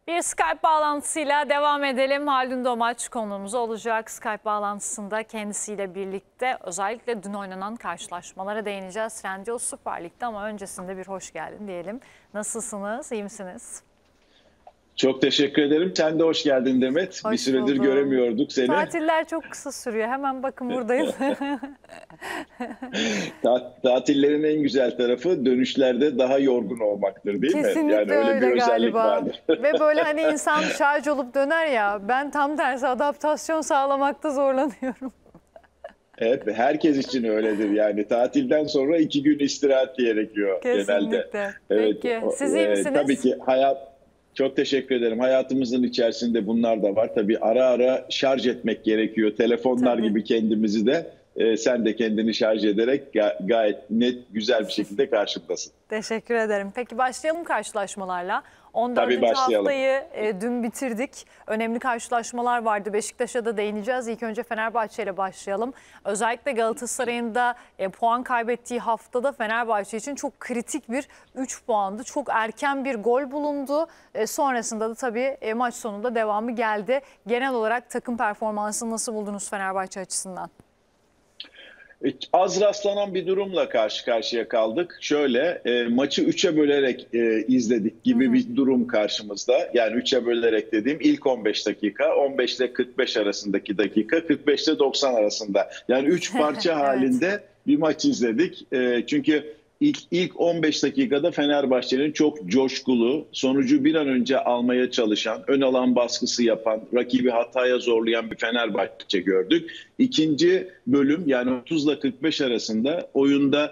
Bir Skype bağlantısıyla devam edelim. Haldun Domaç konuğumuz olacak. Skype bağlantısında kendisiyle birlikte özellikle dün oynanan karşılaşmalara değineceğiz. Trendyol Süper Lig'de ama öncesinde bir hoş geldin diyelim. Nasılsınız? İyi misiniz? Çok teşekkür ederim. Sen de hoş geldin Demet. Hoş bir süredir buldum. göremiyorduk seni. Tatiller çok kısa sürüyor. Hemen bakın buradayım. Tatillerin en güzel tarafı dönüşlerde daha yorgun olmaktır, değil mi? Kesinlikle Yani öyle öyle bir özellik galiba. vardır. Ve böyle hani insan şarj olup döner ya, ben tam tersi adaptasyon sağlamakta zorlanıyorum. Evet, herkes için öyledir. Yani tatilden sonra 2 gün istirahat gerekiyor genelde. Kesinlikle. Evet, Peki. Siz iyi misiniz? tabii ki çok teşekkür ederim. Hayatımızın içerisinde bunlar da var. Tabii ara ara şarj etmek gerekiyor. Telefonlar Tabii. gibi kendimizi de. Sen de kendini şarj ederek gayet net, güzel bir şekilde karşımdasın. Teşekkür ederim. Peki başlayalım karşılaşmalarla. Tabii 14. başlayalım. haftayı dün bitirdik. Önemli karşılaşmalar vardı. Beşiktaş'a da değineceğiz. İlk önce Fenerbahçe ile başlayalım. Özellikle Galatasaray'ın da puan kaybettiği haftada Fenerbahçe için çok kritik bir 3 puandı. Çok erken bir gol bulundu. Sonrasında da tabii maç sonunda devamı geldi. Genel olarak takım performansını nasıl buldunuz Fenerbahçe açısından? Az rastlanan bir durumla karşı karşıya kaldık. Şöyle maçı 3'e bölerek izledik gibi bir durum karşımızda. Yani 3'e bölerek dediğim ilk 15 dakika, 15 ile 45 arasındaki dakika, 45 ile 90 arasında. Yani 3 parça Evet. halinde bir maç izledik. Çünkü ilk 15 dakikada Fenerbahçe'nin çok coşkulu, sonucu bir an önce almaya çalışan, ön alan baskısı yapan, rakibi hataya zorlayan bir Fenerbahçe gördük. İkinci bölüm yani 30 ile 45 arasında oyunda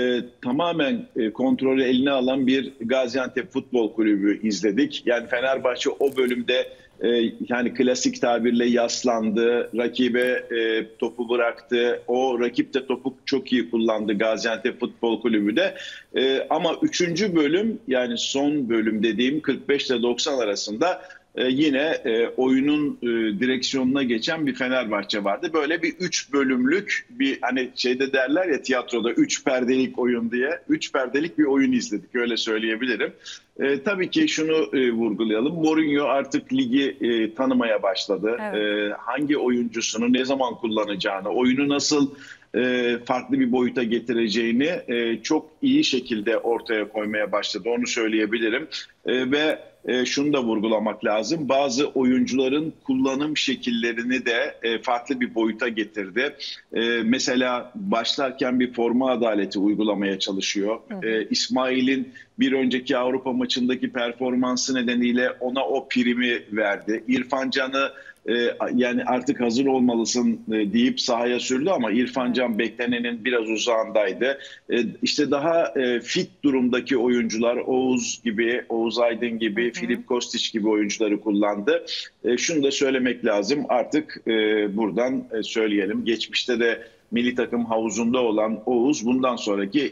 tamamen kontrolü eline alan bir Gaziantep Futbol Kulübü izledik. Yani Fenerbahçe o bölümde yani klasik tabirle yaslandı, rakibe topu bıraktı. O rakip de topu çok iyi kullandı Gaziantep Futbol Kulübü de. Ama 3. bölüm yani son bölüm dediğim 45 ile 90 arasında yine oyunun direksiyonuna geçen bir Fenerbahçe vardı. Böyle bir 3 bölümlük bir hani şeyde derler ya tiyatroda 3 perdelik oyun diye 3 perdelik bir oyun izledik öyle söyleyebilirim. Tabii ki şunu vurgulayalım. Mourinho artık ligi tanımaya başladı. Evet. Hangi oyuncusunu ne zaman kullanacağını, oyunu nasıl farklı bir boyuta getireceğini çok iyi şekilde ortaya koymaya başladı. Onu söyleyebilirim. Ve şunu da vurgulamak lazım. Bazı oyuncuların kullanım şekillerini de farklı bir boyuta getirdi. Mesela başlarken bir forma adaleti uygulamaya çalışıyor. İsmail'in bir önceki Avrupa maçındaki performansı nedeniyle ona o primi verdi. İrfan Can'ı yani artık hazır olmalısın deyip sahaya sürdü ama İrfan Can beklenenin biraz uzağındaydı. İşte daha fit durumdaki oyuncular Oğuz gibi, Oğuz Aydın gibi, Filip Kostić gibi oyuncuları kullandı. Şunu da söylemek lazım artık buradan söyleyelim. Geçmişte de milli takım havuzunda olan Oğuz bundan sonraki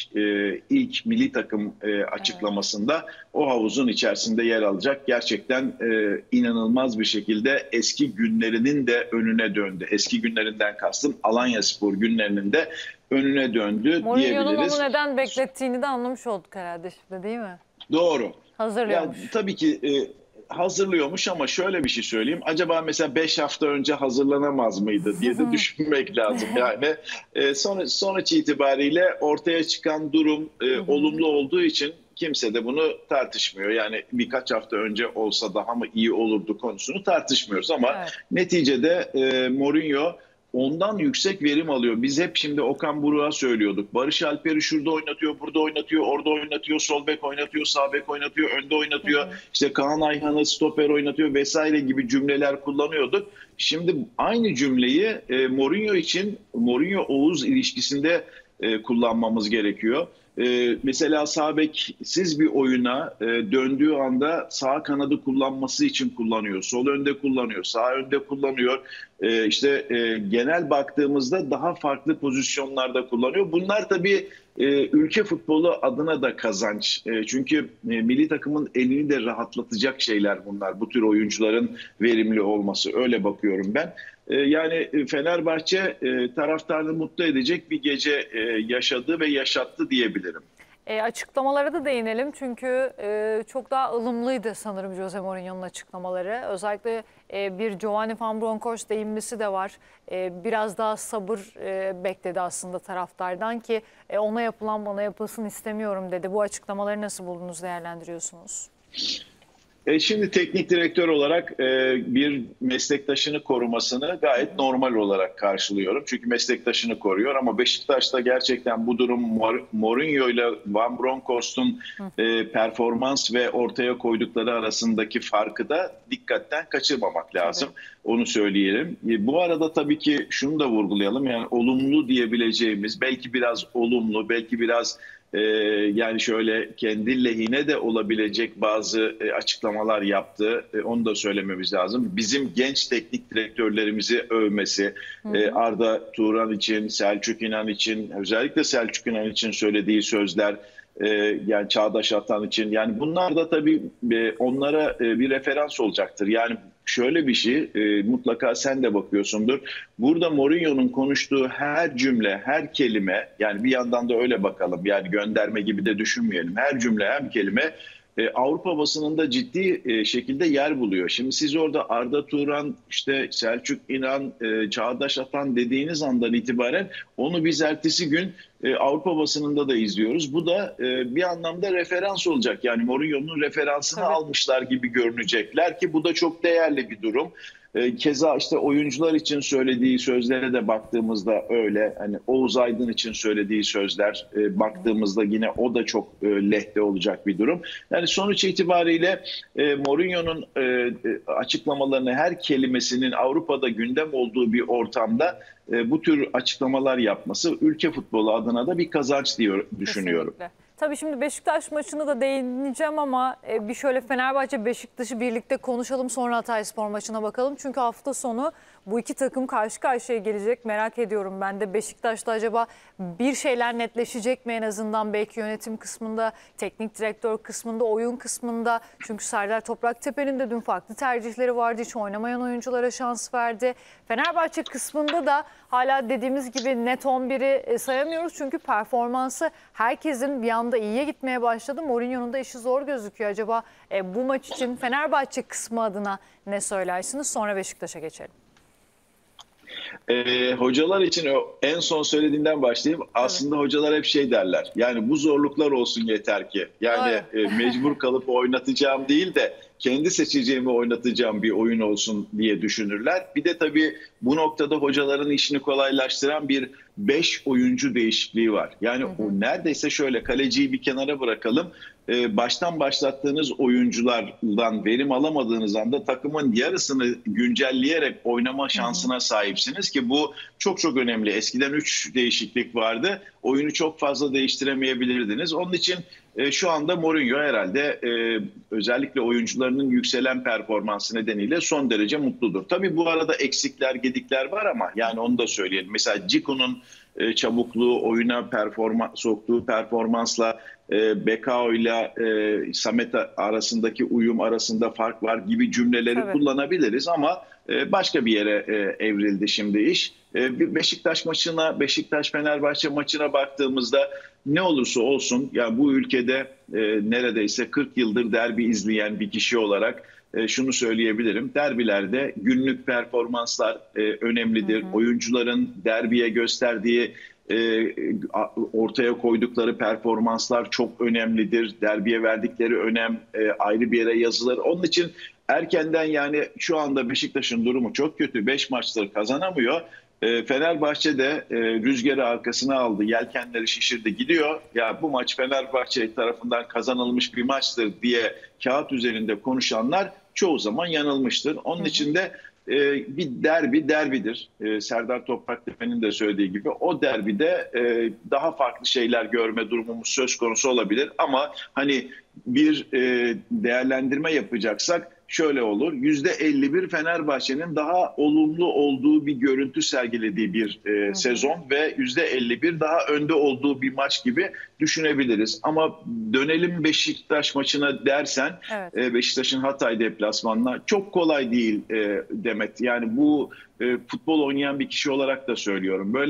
ilk milli takım açıklamasında o havuzun içerisinde yer alacak. Gerçekten inanılmaz bir şekilde eski günlerinin de önüne döndü. Eski günlerinden kastım Alanyaspor günlerinin de önüne döndü Mourinho'nun diyebiliriz. onu neden beklettiğini de anlamış olduk herhalde şimdi, değil mi? Doğru. Hazırlıyormuş. Yani, tabii ki hazırlıyormuş ama şöyle bir şey söyleyeyim. Acaba mesela 5 hafta önce hazırlanamaz mıydı diye de düşünmek lazım. Yani sonuç itibariyle ortaya çıkan durum olumlu olduğu için kimse de bunu tartışmıyor. Yani birkaç hafta önce olsa daha mı iyi olurdu konusunu tartışmıyoruz ama Evet. neticede Mourinho ondan yüksek verim alıyor. Biz hep şimdi Okan Buruk'a söylüyorduk. Barış Alper'i şurada oynatıyor, burada oynatıyor, orada oynatıyor, sol bek oynatıyor, sağ bek oynatıyor, önde oynatıyor. İşte Kaan Ayhan'ı stoper oynatıyor vesaire gibi cümleler kullanıyorduk. Şimdi aynı cümleyi Mourinho için Mourinho-Oğuz ilişkisinde kullanmamız gerekiyor. Mesela sağ beksiz bir oyuna döndüğü anda sağ kanadı kullanması için kullanıyor. Sol önde kullanıyor, sağ önde kullanıyor. Genel baktığımızda daha farklı pozisyonlarda kullanıyor. Bunlar tabii ülke futbolu adına da kazanç. Çünkü milli takımın elini de rahatlatacak şeyler bunlar. Bu tür oyuncuların verimli olması. Öyle bakıyorum ben. Yani Fenerbahçe taraftarını mutlu edecek bir gece yaşadı ve yaşattı diyebilirim. Açıklamalara da değinelim çünkü çok daha ılımlıydı sanırım Jose Mourinho'nun açıklamaları. Özellikle bir Giovanni Van Bronckhorst değinmesi de var. Biraz daha sabır bekledi aslında taraftardan ki ona yapılan bana yapılsın istemiyorum dedi. Bu açıklamaları nasıl buldunuz, değerlendiriyorsunuz? Şimdi teknik direktör olarak bir meslektaşını korumasını gayet normal olarak karşılıyorum. Çünkü meslektaşını koruyor ama Beşiktaş'ta gerçekten bu durum Mourinho ile Van Bronckhorst'un performans ve ortaya koydukları arasındaki farkı da dikkatten kaçırmamak lazım. Tabii. Onu söyleyelim. Bu arada tabii ki şunu da vurgulayalım. Yani olumlu diyebileceğimiz, belki biraz olumlu, belki biraz yani şöyle kendi lehine de olabilecek bazı açıklamalar yaptı. Onu da söylememiz lazım. Bizim genç teknik direktörlerimizi övmesi, Arda Turan için, Selçuk İnan için, özellikle Selçuk İnan için söylediği sözler, yani Çağdaş Atan için, yani bunlar da tabii onlara bir referans olacaktır. Yani şöyle bir şey, mutlaka sen de bakıyorsundur. Burada Mourinho'nun konuştuğu her cümle, her kelime, yani bir yandan da öyle bakalım, yani gönderme gibi de düşünmeyelim. Her cümle, her kelime Avrupa basınında ciddi şekilde yer buluyor. Şimdi siz orada Arda Turan, işte Selçuk İnan, Çağdaş Atan dediğiniz andan itibaren onu biz ertesi gün Avrupa basınında da izliyoruz. Bu da bir anlamda referans olacak. Yani Mourinho'nun referansını almışlar gibi görünecekler ki bu da çok değerli bir durum. Keza işte oyuncular için söylediği sözlere de baktığımızda öyle. Hani Oğuz Aydın için söylediği sözler baktığımızda yine o da çok lehte olacak bir durum. Yani sonuç itibariyle Mourinho'nun açıklamalarını, her kelimesinin Avrupa'da gündem olduğu bir ortamda bu tür açıklamalar yapması ülke futbolu adına da bir kazanç diye düşünüyorum. Kesinlikle. Tabii şimdi Beşiktaş maçını da değineceğim ama bir şöyle Fenerbahçe Beşiktaş'ı birlikte konuşalım, sonra Hatayspor maçına bakalım. Çünkü hafta sonu bu iki takım karşı karşıya gelecek, merak ediyorum ben de. Beşiktaş'ta acaba bir şeyler netleşecek mi en azından, belki yönetim kısmında, teknik direktör kısmında, oyun kısmında. Çünkü Serdar Topraktepe'nin de dün farklı tercihleri vardı, hiç oynamayan oyunculara şans verdi. Fenerbahçe kısmında da hala dediğimiz gibi net 11'i sayamıyoruz çünkü performansı herkesin bir anda iyiye gitmeye başladı. Mourinho'nun da işi zor gözüküyor. Acaba bu maç için Fenerbahçe kısmı adına ne söylersiniz? Sonra Beşiktaş'a geçelim. Hocalar için en son söylediğinden başlayayım. Aslında hocalar hep şey derler. Yani bu zorluklar olsun yeter ki. Yani mecbur kalıp oynatacağım değil de kendi seçeceğimi oynatacağım bir oyun olsun diye düşünürler. Bir de tabii bu noktada hocaların işini kolaylaştıran bir 5 oyuncu değişikliği var. Yani o neredeyse şöyle, kaleciyi bir kenara bırakalım. Baştan başlattığınız oyunculardan verim alamadığınız anda takımın yarısını güncelleyerek oynama şansına sahipsiniz ki bu çok çok önemli. Eskiden 3 değişiklik vardı. Oyunu çok fazla değiştiremeyebilirdiniz. Onun için şu anda Mourinho herhalde özellikle oyuncularının yükselen performansı nedeniyle son derece mutludur. Tabii bu arada eksikler, gedikler var ama yani onu da söyleyelim. Mesela Cicu'nun çabukluğu, oyuna soktuğu performansla Bekao ile Samet arasındaki uyum arasında fark var gibi cümleleri kullanabiliriz ama başka bir yere evrildi şimdi iş. Bir Beşiktaş maçına, Beşiktaş-Fenerbahçe maçına baktığımızda ne olursa olsun, yani bu ülkede neredeyse 40 yıldır derbi izleyen bir kişi olarak şunu söyleyebilirim. Derbilerde günlük performanslar önemlidir. Oyuncuların derbiye gösterdiği, ortaya koydukları performanslar çok önemlidir. Derbiye verdikleri önem ayrı bir yere yazılır. Onun için erkenden, yani şu anda Beşiktaş'ın durumu çok kötü. 5 maçtır kazanamıyor. Fenerbahçe de rüzgarı arkasına aldı, yelkenleri şişirdi gidiyor. Ya bu maç Fenerbahçe tarafından kazanılmış bir maçtır diye kağıt üzerinde konuşanlar çoğu zaman yanılmıştır. Onun için de bir derbidir. Serdar Topraktepe'nin de söylediği gibi o derbide daha farklı şeyler görme durumumuz söz konusu olabilir. Ama hani bir değerlendirme yapacaksak şöyle olur. %51 Fenerbahçe'nin daha olumlu olduğu bir görüntü sergilediği bir sezon ve %51 daha önde olduğu bir maç gibi düşünebiliriz. Ama dönelim Beşiktaş maçına dersen, Beşiktaş'ın Hatay deplasmanına çok kolay değil Demet. Yani bu futbol oynayan bir kişi olarak da söylüyorum. Böyle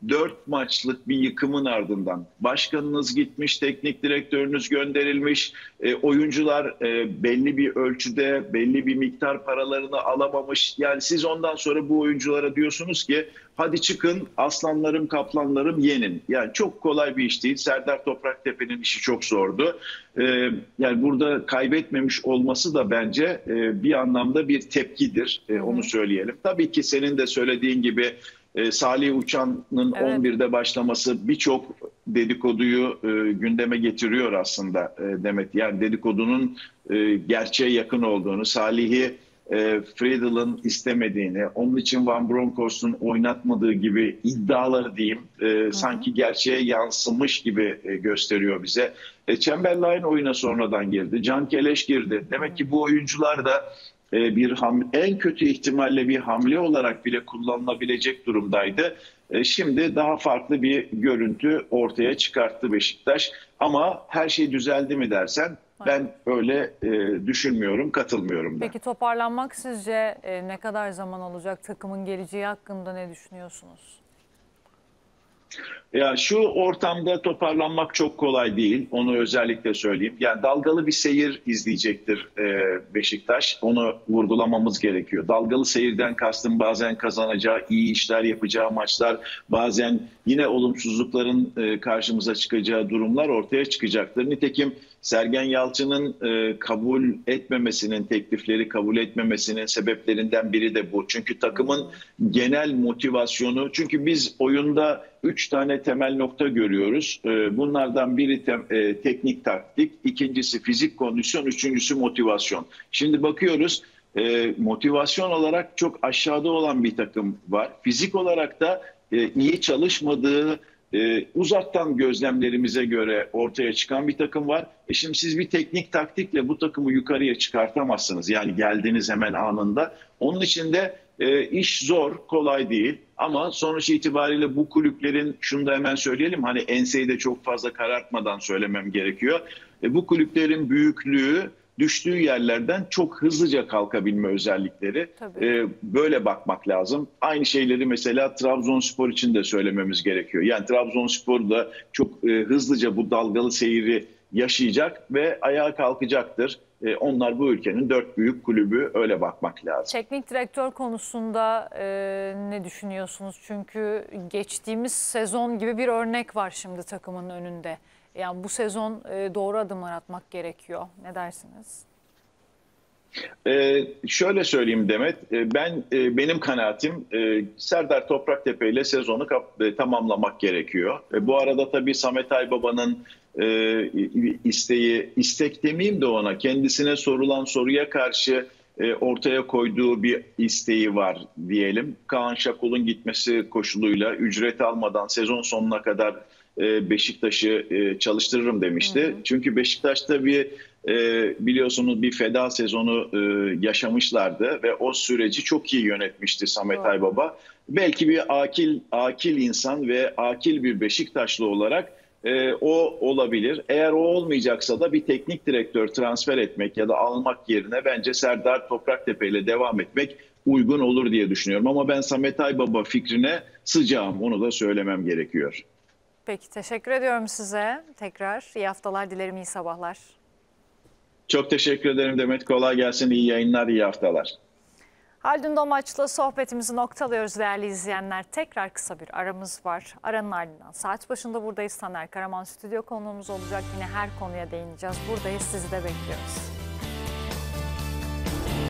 4 maçlık bir yıkımın ardından başkanınız gitmiş, teknik direktörünüz gönderilmiş, oyuncular belli bir ölçüde, belli bir miktar paralarını alamamış. Yani siz ondan sonra bu oyunculara diyorsunuz ki hadi çıkın aslanlarım, kaplanlarım yenin. Yani çok kolay bir iş değil. Serdar Topraktepe'nin işi çok zordu. Yani burada kaybetmemiş olması da bence bir anlamda bir tepkidir. Onu söyleyelim. Tabii ki senin de söylediğin gibi Salih Uçan'ın 11'de başlaması birçok dedikoduyu gündeme getiriyor aslında Demet. Yani dedikodunun gerçeğe yakın olduğunu, Salih'i Friedl'ın istemediğini, onun için Van Bronckhorst'un oynatmadığı gibi iddiaları diyeyim sanki gerçeğe yansımış gibi gösteriyor bize. Chamberlain oyuna sonradan girdi, Can Keleş girdi. Demek ki bu oyuncular da en kötü ihtimalle bir hamle olarak bile kullanılabilecek durumdaydı. Şimdi daha farklı bir görüntü ortaya çıkarttı Beşiktaş. Ama her şey düzeldi mi dersen ben öyle düşünmüyorum, katılmıyorum da. Peki toparlanmak sizce ne kadar zaman olacak? Takımın geleceği hakkında ne düşünüyorsunuz? Ya şu ortamda toparlanmak çok kolay değil. Onu özellikle söyleyeyim. Yani dalgalı bir seyir izleyecektir Beşiktaş. Onu vurgulamamız gerekiyor. Dalgalı seyirden kastım bazen kazanacağı, iyi işler yapacağı maçlar, bazen yine olumsuzlukların karşımıza çıkacağı durumlar ortaya çıkacaktır. Nitekim Sergen Yalçın'ın kabul etmemesinin, teklifleri kabul etmemesinin sebeplerinden biri de bu. Çünkü takımın genel motivasyonu, çünkü biz oyunda 3 tane temel nokta görüyoruz. Bunlardan biri teknik taktik, ikincisi fizik kondisyon, üçüncüsü motivasyon. Şimdi bakıyoruz motivasyon olarak çok aşağıda olan bir takım var. Fizik olarak da iyi çalışmadığı uzaktan gözlemlerimize göre ortaya çıkan bir takım var. Şimdi siz bir teknik taktikle bu takımı yukarıya çıkartamazsınız. Yani geldiğiniz hemen anında. Onun için de iş zor, kolay değil. Ama sonuç itibariyle bu kulüplerin, şunu da hemen söyleyelim, hani enseyi de çok fazla karartmadan söylemem gerekiyor. Bu kulüplerin büyüklüğü, düştüğü yerlerden çok hızlıca kalkabilme özellikleri. Böyle bakmak lazım. Aynı şeyleri mesela Trabzonspor için de söylememiz gerekiyor. Yani Trabzonspor da çok hızlıca bu dalgalı seyri yaşayacak ve ayağa kalkacaktır. Onlar bu ülkenin 4 büyük kulübü, öyle bakmak lazım. Teknik direktör konusunda ne düşünüyorsunuz? Çünkü geçtiğimiz sezon gibi bir örnek var şimdi takımın önünde. Yani bu sezon doğru adımlar atmak gerekiyor. Ne dersiniz? Şöyle söyleyeyim Demet, benim kanaatim Serdar Topraktepe ile sezonu tamamlamak gerekiyor. Bu arada tabii Samet Aybaba'nın istek demeyeyim de ona, kendisine sorulan soruya karşı ortaya koyduğu bir isteği var diyelim. Kaan Şakol'un gitmesi koşuluyla ücret almadan sezon sonuna kadar Beşiktaş'ı çalıştırırım demişti. Çünkü Beşiktaş'ta biliyorsunuz bir feda sezonu yaşamışlardı ve o süreci çok iyi yönetmişti Samet Aybaba. Belki bir akil insan ve akil bir Beşiktaşlı olarak o olabilir. Eğer o olmayacaksa da bir teknik direktör transfer etmek ya da almak yerine bence Serdar Topraktepe ile devam etmek uygun olur diye düşünüyorum. Ama ben Samet Aybaba fikrine sıcağım, onu da söylemem gerekiyor. Peki, teşekkür ediyorum size. Tekrar iyi haftalar dilerim, iyi sabahlar. Çok teşekkür ederim Demet. Kolay gelsin, iyi yayınlar, iyi haftalar. Haldun Domaç'la sohbetimizi noktalıyoruz değerli izleyenler. Tekrar kısa bir aramız var. Aranın ardından saat başında buradayız. Taner Karaman stüdyo konuğumuz olacak. Yine her konuya değineceğiz. Buradayız, sizi de bekliyoruz.